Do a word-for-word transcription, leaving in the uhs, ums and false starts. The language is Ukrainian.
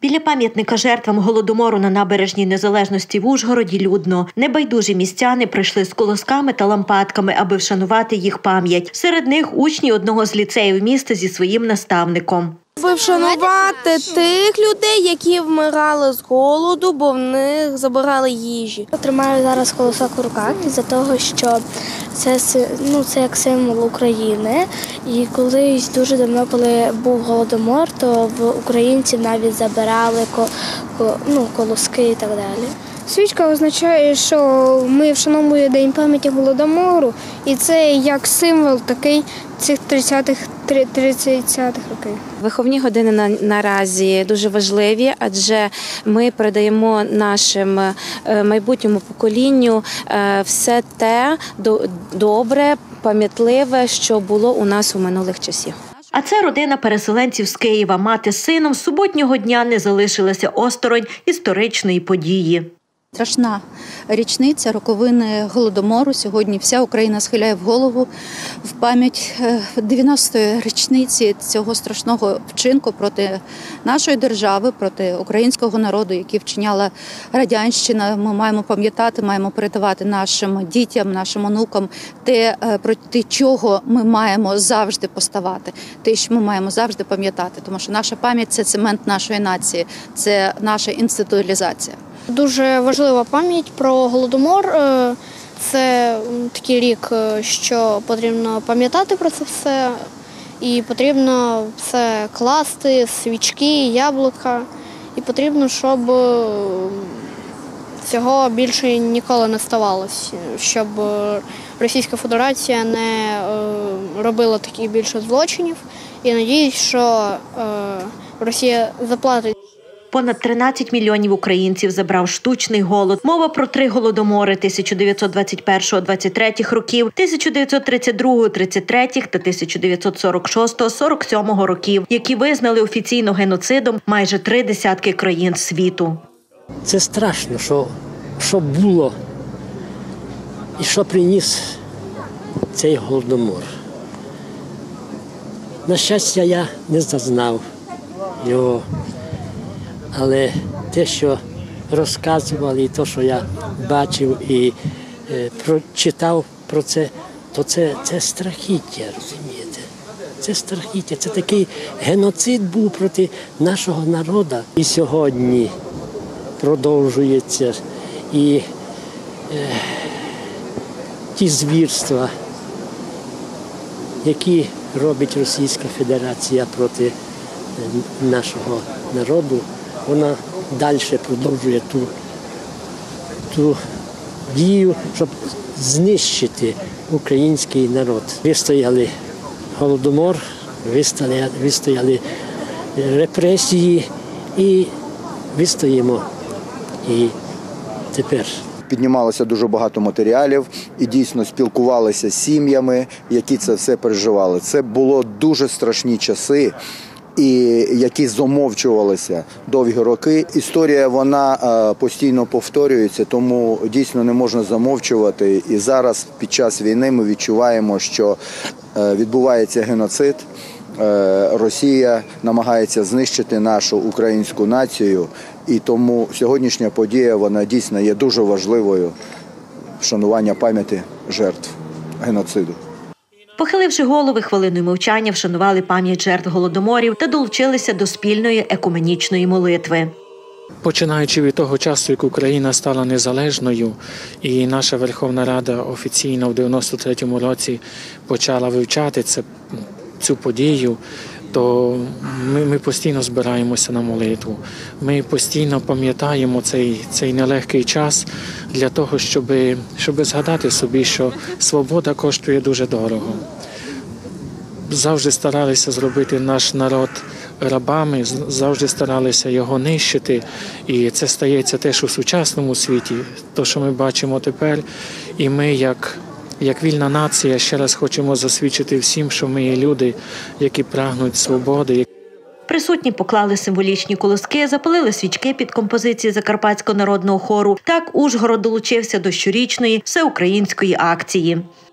Біля пам'ятника жертвам Голодомору на набережній Незалежності в Ужгороді людно. Небайдужі містяни прийшли з колосками та лампадками, аби вшанувати їх пам'ять. Серед них учні одного з ліцеїв міста зі своїм наставником. Аби вшанувати тих людей, які вмирали з голоду, бо в них забирали їжі. Тримаю зараз колосок у руках із-за того, що це, ну, це як символ України. І колись дуже давно, коли був Голодомор, то в українців навіть забирали ну, колоски і так далі. Свічка означає, що ми вшановуємо День пам'яті Голодомору, і це як символ такий цих тридцятих років. Виховні години на, наразі дуже важливі, адже ми передаємо нашим майбутньому поколінню все те добре, пам'ятливе, що було у нас у минулих часів. А це родина переселенців з Києва. Мати з сином з суботнього дня не залишилася осторонь історичної події. Страшна річниця роковини Голодомору. Сьогодні вся Україна схиляє в голову в пам'ять дев'яностої річниці цього страшного вчинку проти нашої держави, проти українського народу, який вчиняла радянщина. Ми маємо пам'ятати, маємо передавати нашим дітям, нашим онукам те, проти чого ми маємо завжди поставати, те, що ми маємо завжди пам'ятати, тому що наша пам'ять – це цемент нашої нації, це наша інституалізація. Дуже важлива пам'ять про Голодомор. Це такий рік, що потрібно пам'ятати про це все. І потрібно все класти, свічки, яблука. І потрібно, щоб цього більше ніколи не ставалося. Щоб Російська Федерація не робила таких більше злочинів. І надіюсь, що Росія заплатить. Понад тринадцять мільйонів українців забрав штучний голод. Мова про три голодомори тисяча дев'ятсот двадцять першого - двадцять третього років, тисяча дев'ятсот тридцять другого - тридцять третього та тисяча дев'ятсот сорок шостого - сорок сьомого років, які визнали офіційно геноцидом майже три десятки країн світу. Це страшно, що, що було і що приніс цей голодомор. На щастя, я не зазнав його. Але те, що розказували, і те, що я бачив і е, прочитав про це, то це, це страхіття, розумієте? Це страхіття, це такий геноцид був проти нашого народу. І сьогодні продовжується і е, ті звірства, які робить Російська Федерація проти нашого народу. Вона далі продовжує ту, ту дію, щоб знищити український народ. Вистояли Голодомор, вистояли, вистояли репресії і вистоїмо і тепер. Піднімалося дуже багато матеріалів і дійсно спілкувалися з сім'ями, які це все переживали. Це було дуже страшні часи. І які замовчувалися довгі роки. Історія, вона постійно повторюється, тому дійсно не можна замовчувати. І зараз під час війни ми відчуваємо, що відбувається геноцид. Росія намагається знищити нашу українську націю. І тому сьогоднішня подія, вона дійсно є дуже важливою вшанування пам'яті жертв геноциду. Похиливши голови, хвилиною мовчання вшанували пам'ять жертв голодоморів та долучилися до спільної екуменічної молитви. Починаючи від того часу, як Україна стала незалежною, і наша Верховна Рада офіційно в дев'яносто третьому році почала вивчати це, цю подію, то ми, ми постійно збираємося на молитву. Ми постійно пам'ятаємо цей, цей нелегкий час для того, щоб, щоб згадати собі, що свобода коштує дуже дорого. Завжди старалися зробити наш народ рабами, завжди старалися його нищити. І це стається теж у сучасному світі, те, що ми бачимо тепер. І ми, як Як вільна нація, ще раз хочемо засвідчити всім, що ми є люди, які прагнуть свободи. Присутні поклали символічні колоски, запалили свічки під композиції Закарпатського народного хору. Так Ужгород долучився до щорічної всеукраїнської акції.